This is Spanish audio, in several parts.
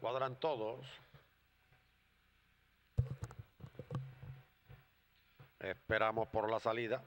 Cuadran todos. Esperamos por la salida.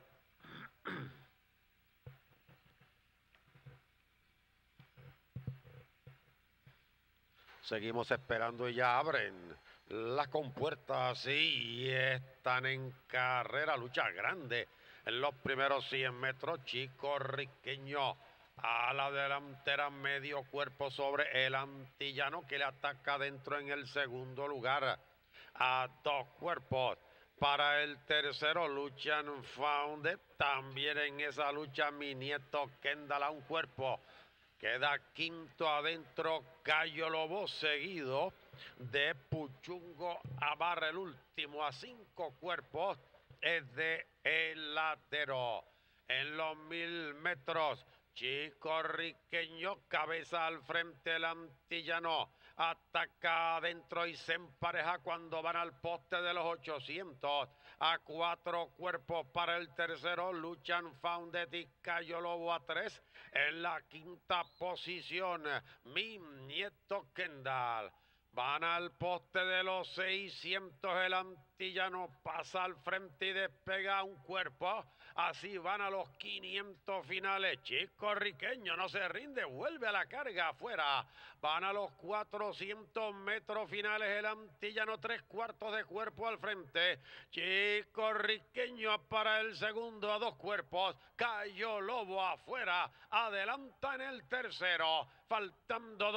Seguimos esperando y ya abren las compuertas y están en carrera. Lucha grande en los primeros 100 metros. Chico Riqueño a la delantera, medio cuerpo sobre el antillano, que le ataca adentro en el segundo lugar. A 2 cuerpos para el tercero, Luchan Founded. También en esa lucha, mi nieto Kendall a 1 cuerpo. Queda quinto adentro Cayo Lobo, seguido de Puchungo Abarra. El último a 5 cuerpos es de El Ladero. En los 1000 metros, Chico Riqueño, cabeza al frente, el antillano ataca adentro y se empareja cuando van al poste de los 800. A 4 cuerpos para el tercero, Luchan Founded y Cayo Lobo a 3. En la quinta posición, mi nieto Kendall. Van al poste de los 600, el antillano pasa al frente y despega 1 cuerpo. Así van a los 500 finales. Chico Riqueño no se rinde, vuelve a la carga afuera. Van a los 400 metros finales, el antillano 3/4 de cuerpo al frente. Chico Riqueño para el segundo a 2 cuerpos. Cayo Lobo afuera, adelanta en el tercero. Faltando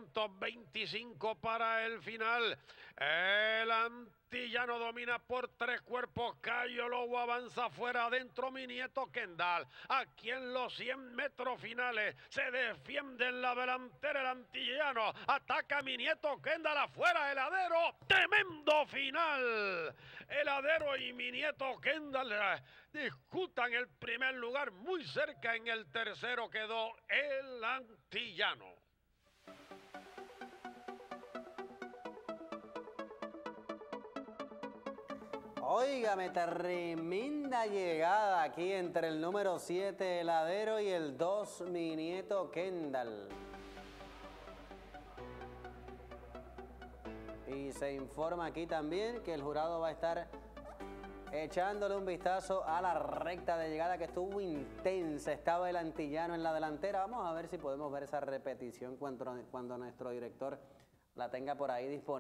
225 para el final. El antillano domina por 3 cuerpos. Cayo Lobo avanza afuera, adentro mi nieto Kendall. Aquí en los 100 metros finales se defiende en la delantera el antillano. Ataca mi nieto Kendall afuera, El Ladero. Tremendo final. El Ladero y mi nieto Kendall disputan el primer lugar. Muy cerca en el tercero quedó el antillano. Óigame, tremenda llegada aquí entre el número 7, El Ladero, y el 2, mi nieto Kendall. Y se informa aquí también que el jurado va a estar echándole un vistazo a la recta de llegada, que estuvo intensa. Estaba el antillano en la delantera. Vamos a ver si podemos ver esa repetición cuando nuestro director la tenga por ahí disponible.